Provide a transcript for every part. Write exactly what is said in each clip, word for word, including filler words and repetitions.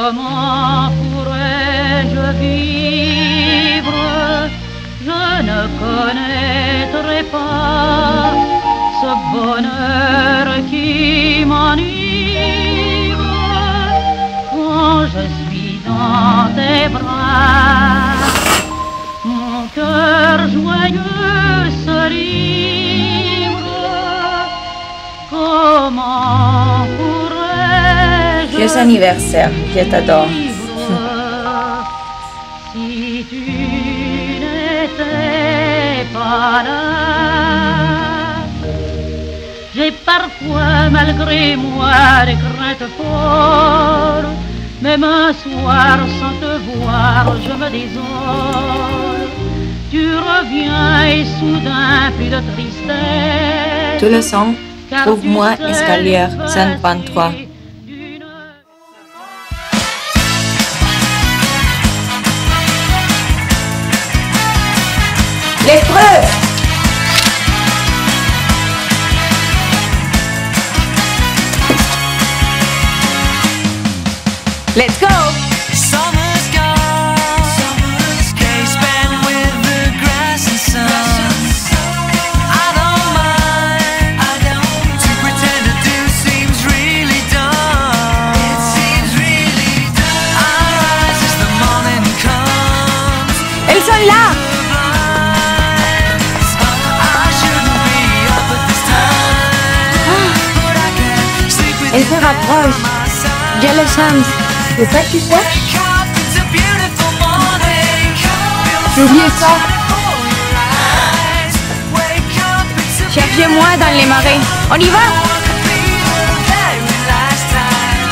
Comment pourrais-je vivre? Je ne connaîtrai pas ce bonheur qui m'enivre quand je suis dans tes bras. Mon cœur joyeux se livre. Comment pourrais-je Joyeux anniversaire, je t'adore. Si tu n'étais pas là? J'ai parfois malgré moi des craintes folles. Même un soir sans te voir je me désole. Tu reviens et soudain plus de tristesse. Tout le sang, trouve-moi escalier cent vingt-trois. L'épreuve! Let's go! Summer's gone, days spent with the grass and sun. I don't mind to pretend to do seems really dumb. It seems really dumb. I rise as the morning comes. Elles sont là! I shouldn't be up at this time, but I can't sleep with Elles you se rapprochent. by my side. J'ai le sens. C'est ça que tu cherches? Wake up, it's a beautiful morning. J'ai oublié ça. Wake up, it's a Cherchez-moi dans les marais. On y va? very last time.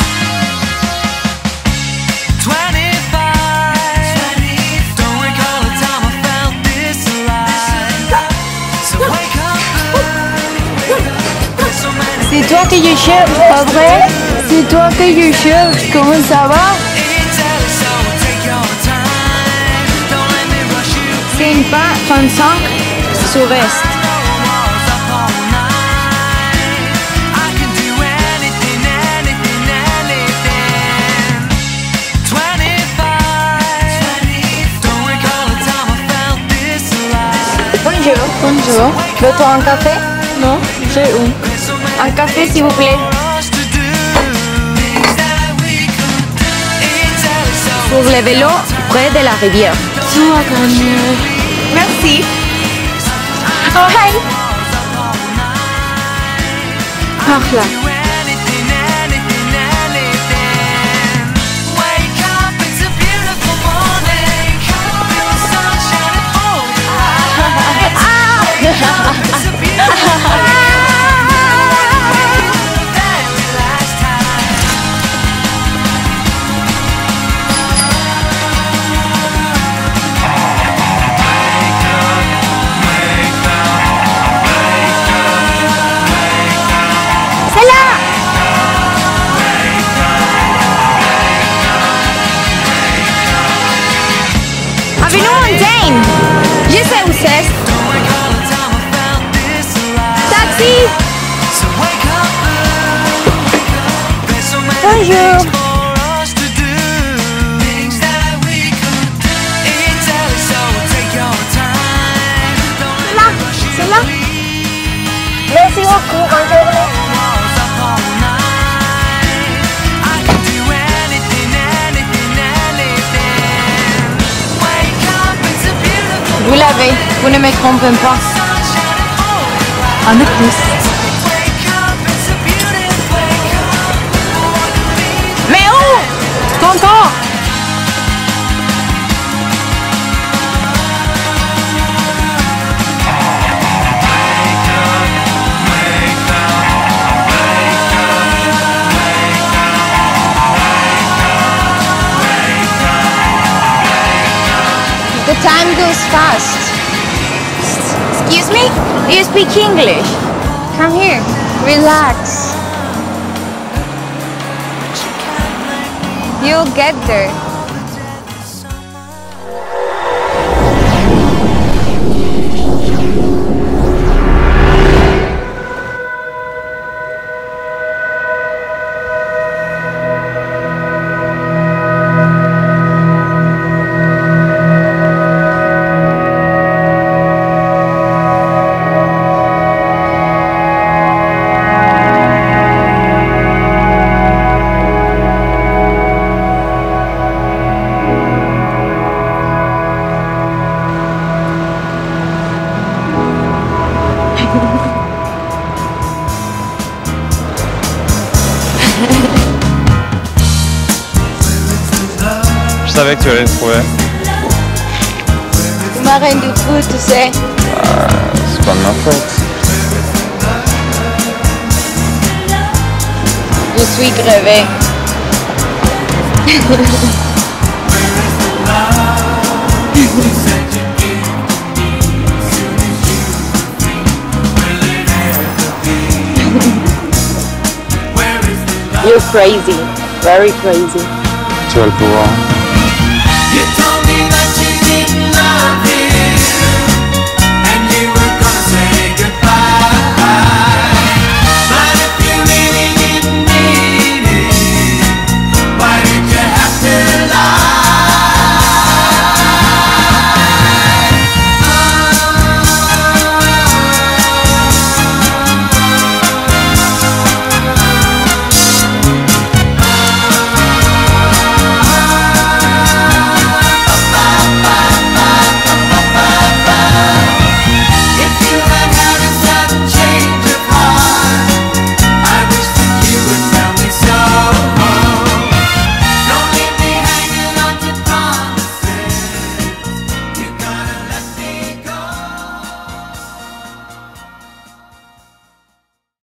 twenty-five. Don't recall a time I felt this alive. So wake up. There's so many C'est toi que je cherche, pas vrai? C'est toi que je cherche. Comment ça va? things that are so take your time. Don't let me rush you. C'est une pas trente-cinq sud-est. Walls up all night. I can do anything, anything, anything. twenty-five. Don't recall a time I felt this alive. Bonjour. Bonjour. Veux-tu un café? Non, j'ai où? There's so many Un café, s'il vous plaît. for us to do. Things that we could do. It's ever so Pour les vélos, près de la rivière. Merci. Oh, hi. Par là. do anything, anything, anything. Wake up, it's a beautiful morning. Feel the sun shining through your eyes. Wake up, it's a beautiful morning. Very last time. C'est là. Avenue Montaigne. Je sais où c'est. Don't recall a time I felt this alive. Taxi. So wake up, wake up. There's so many Bonjour. things for us to do. Things that we could do. It's ever so take your time. Don't let Là. me rush you. C'est là. Merci beaucoup. Bonne journée. Walls up all night. I can do anything, anything, anything. Wake up, it's a beautiful Vous l'avez. Vous ne me trompez pas. sun shining through your eyes. Un de plus. Wake up, it's a beautiful wake up. Wanna be Mais où? Tonton. The time goes fast. Excuse me? Do you speak English? Come here. Relax. You'll get there. savais que tu allais le trouver. Tu m'as rendu fou, tu sais. Euh, c'est pas de ma faute. Je suis crevée. You're crazy, very crazy. Tu vas le pouvoir.